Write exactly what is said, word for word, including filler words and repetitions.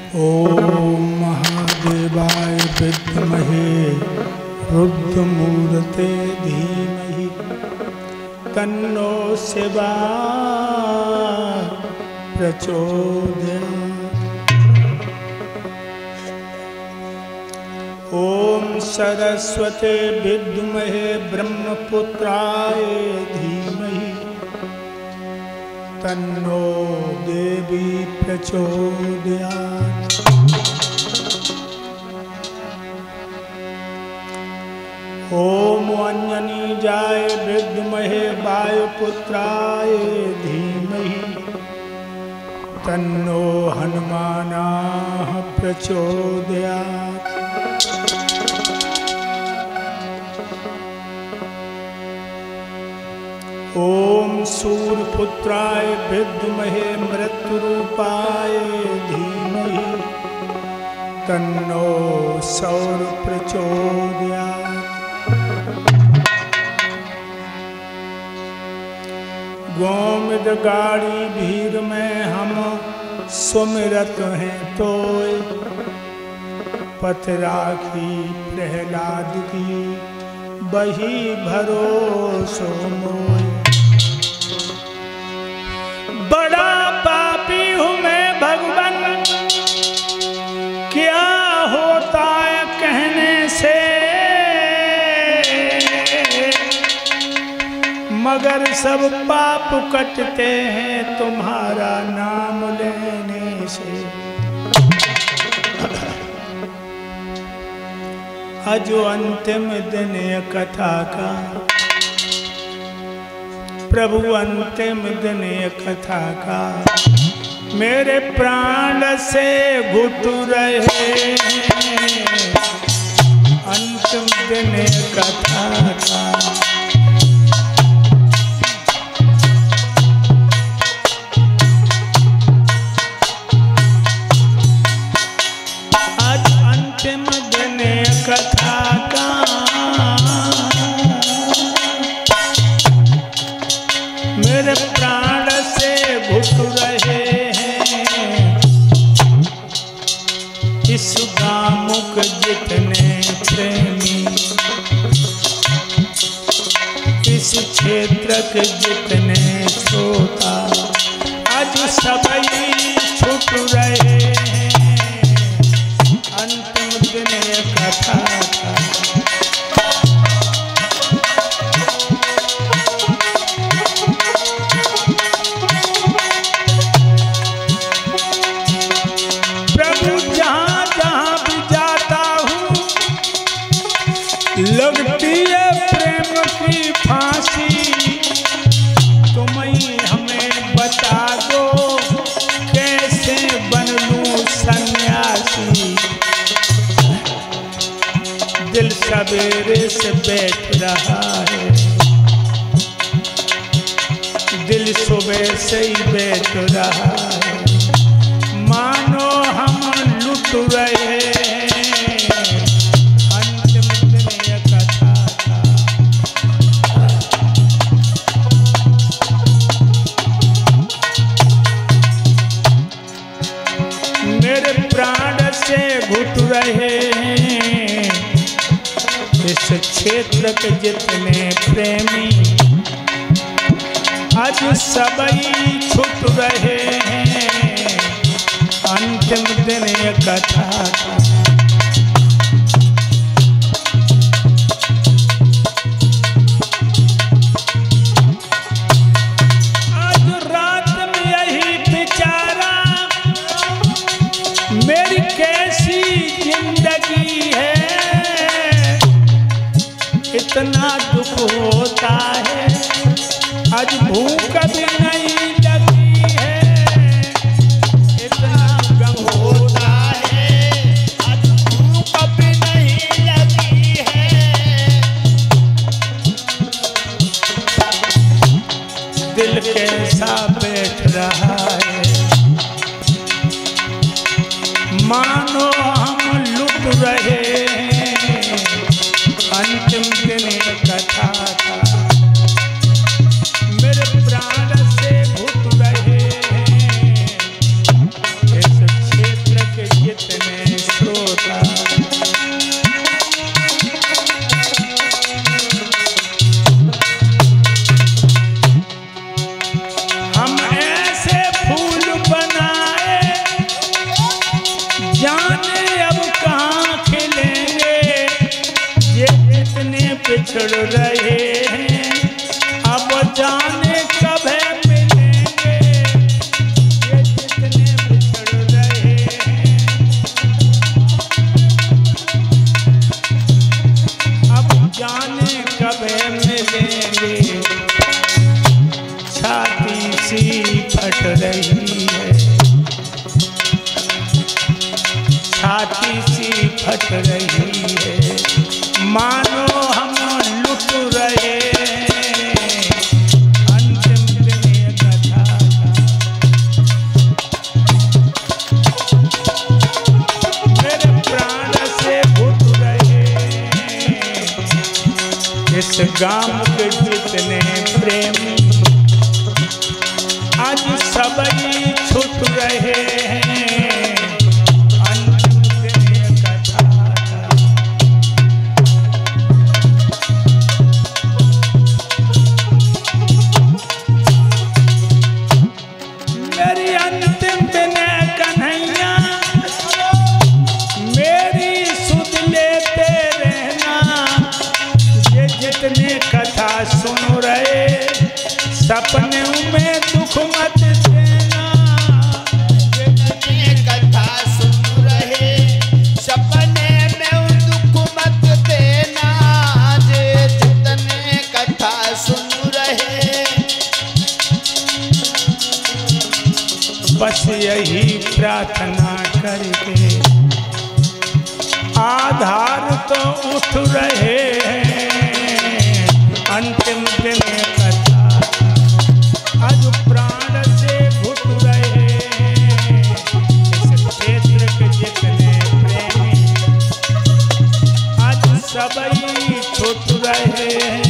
ओम महादेवाय विद्महे रुद्रमूर्ते धीमहि तन्नो शिवा प्रचोदयात्। ओम सरस्वते विद्महे ब्रह्मपुत्राय धीमहि तन्नो देवी प्रचोदयात्। ओम अंजनीजाय विद्महे वायुपुत्राय धीमहि तन्नो हनुमानाः प्रचोदयात्। ओम सूर्यपुत्राय विद्महे मृत्युरूपाय धीमहि तन्नो सौर प्रचोदयात्। गोमद गाड़ी भीड़ में हम सुमिरत हैं तोय पथ राखी प्रहलाद की बही भरोसो मोय। बड़ा पापी हूँ मैं भगवान, क्या होता है कहने से, मगर सब पाप कटते हैं तुम्हारा नाम लेने से। अजो अंतिम दिन कथा का प्रभु, अंतिम दिन कथा का मेरे प्राण से घुट रहे। अंतिम दिन कथा का आज अंतिम दिन कथा का मेरे प्राण से घुट रहे हैं। इस गामुक जितने प्रेमी, इस क्षेत्र के जितने श्रोता, आज सभी छूट रहे हैं। अंतिम दिन कथा का लगती है प्रेम की फांसी। तुम ही हमें बता दो कैसे बन लूं सन्यासी। दिल सवेरे से बैठ रहा है, दिल सुबह से ही बैठ रहा है। मानो हम लुट रहे हैं। घुट रहे हैं इस क्षेत्र के जितने प्रेमी, आज सभी छूट रहे हैं। अंतिम दिन कथा का इतना दुख होता है, आज भूख भी नहीं लगी है। इतना गम होता है, आज भूख भी नहीं लगी है। दिल कैसा बैठ रहा है, मानो हम लुट रहे हैं। अंतिम दिन कथा का मेरे प्राण से घुट रहे हैं। इस क्षेत्र के बिछड़ रहे हैं, अब जाने कब मिलेंगे ये जितने बिछड़ रहे हैं। अब जाने कब मिलेंगे, छाती सी फट रही है, छाती सी फट रही है, मानो हम लुट रहे हैं अंतिम दिन ये कथा का। मेरे प्राण से घुट रहे हैं इस गांव के जितने प्रेमी, आज सबई छूट रहे हैं अंतिम दिन ये कथा का। मेरी अंतिम दिन कन्हैया, मेरी सुध लेते रहना, ये जितने कथा सुन रहे सपने में दुख मत देना। ये जितने कथा सुन रहे सपने में दुख मत देना, ये जितने कथा सुन रहे। बस यही प्रार्थना करके आधार तो उठ रहे हैं अंतिम दिन कथा, आज प्राण से घुट रहे हैं इस क्षेत्र के जितने प्रेमी, आज सबई छूट रहे हैं